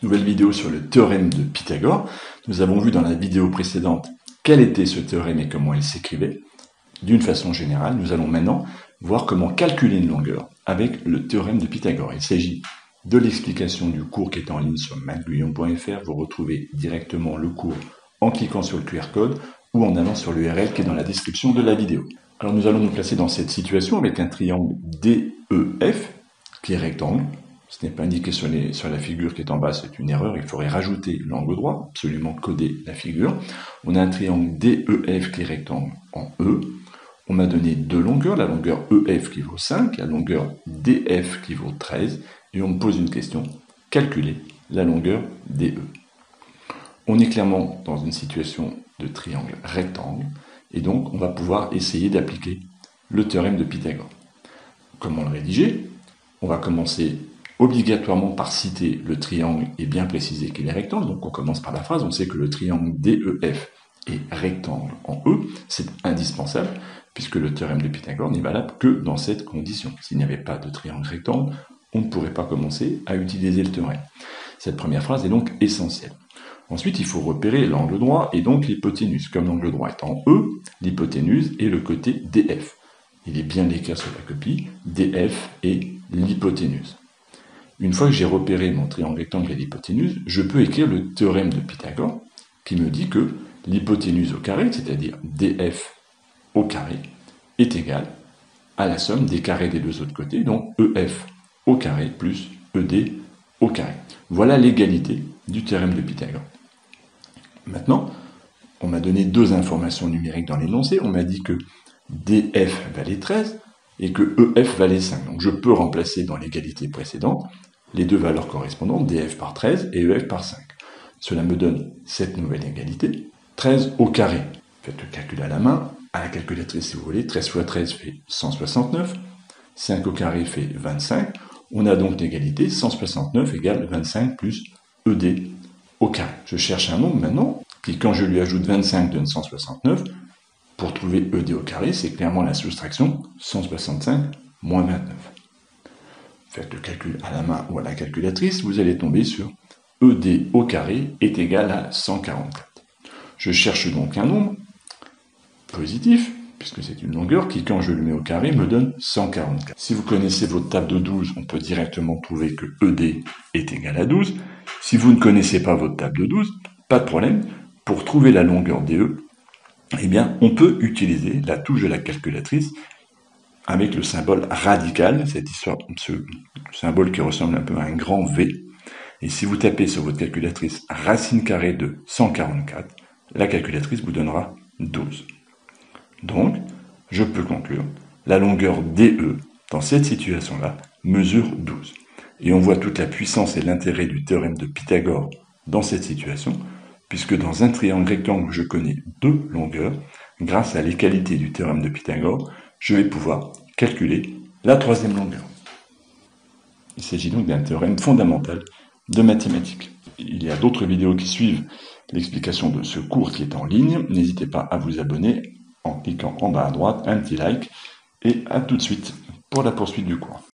Nouvelle vidéo sur le théorème de Pythagore. Nous avons vu dans la vidéo précédente quel était ce théorème et comment il s'écrivait. D'une façon générale, nous allons maintenant voir comment calculer une longueur avec le théorème de Pythagore. Il s'agit de l'explication du cours qui est en ligne sur macguyon.fr. Vous retrouvez directement le cours en cliquant sur le QR code ou en allant sur l'URL qui est dans la description de la vidéo. Alors nous allons nous placer dans cette situation avec un triangle DEF qui est rectangle. Ce n'est pas indiqué sur la figure qui est en bas, c'est une erreur. Il faudrait rajouter l'angle droit, absolument coder la figure. On a un triangle DEF qui est rectangle en E. On m'a donné deux longueurs, la longueur EF qui vaut 5, la longueur DF qui vaut 13. Et on me pose une question, calculer la longueur DE. On est clairement dans une situation de triangle rectangle. Et donc, on va pouvoir essayer d'appliquer le théorème de Pythagore. Comment le rédiger? On va commencer obligatoirement par citer le triangle et bien préciser qu'il est rectangle. Donc on commence par la phrase, on sait que le triangle DEF est rectangle en E, c'est indispensable, puisque le théorème de Pythagore n'est valable que dans cette condition. S'il n'y avait pas de triangle rectangle, on ne pourrait pas commencer à utiliser le théorème. Cette première phrase est donc essentielle. Ensuite, il faut repérer l'angle droit et donc l'hypoténuse. Comme l'angle droit est en E, l'hypoténuse est le côté DF. Il est bien d'écrire sur la copie, DF est l'hypoténuse. Une fois que j'ai repéré mon triangle rectangle et l'hypoténuse, je peux écrire le théorème de Pythagore qui me dit que l'hypoténuse au carré, c'est-à-dire DF au carré, est égale à la somme des carrés des deux autres côtés, donc EF au carré plus ED au carré. Voilà l'égalité du théorème de Pythagore. Maintenant, on m'a donné deux informations numériques dans l'énoncé. On m'a dit que DF valait 13 et que EF valait 5. Donc je peux remplacer dans l'égalité précédente les deux valeurs correspondantes, DF par 13 et EF par 5. Cela me donne cette nouvelle égalité. 13 au carré. Faites le calcul à la main, à la calculatrice si vous voulez. 13 fois 13 fait 169. 5 au carré fait 25. On a donc l'égalité 169 égale 25 plus ED au carré. Je cherche un nombre maintenant qui, quand je lui ajoute 25, donne 169. Pour trouver ED au carré, c'est clairement la soustraction 165 moins 29. Faites le calcul à la main ou à la calculatrice, vous allez tomber sur ED au carré est égal à 144. Je cherche donc un nombre positif, puisque c'est une longueur qui, quand je le mets au carré, me donne 144. Si vous connaissez votre table de 12, on peut directement trouver que ED est égal à 12. Si vous ne connaissez pas votre table de 12, pas de problème. Pour trouver la longueur DE, eh bien, on peut utiliser la touche de la calculatrice avec le symbole radical, ce symbole qui ressemble un peu à un grand V. Et si vous tapez sur votre calculatrice racine carrée de 144, la calculatrice vous donnera 12. Donc, je peux conclure, la longueur DE, dans cette situation-là, mesure 12. Et on voit toute la puissance et l'intérêt du théorème de Pythagore dans cette situation, puisque dans un triangle rectangle où je connais deux longueurs, grâce à l'égalité du théorème de Pythagore, je vais pouvoir calculer la troisième longueur. Il s'agit donc d'un théorème fondamental de mathématiques. Il y a d'autres vidéos qui suivent l'explication de ce cours qui est en ligne. N'hésitez pas à vous abonner en cliquant en bas à droite, un petit like, et à tout de suite pour la poursuite du cours.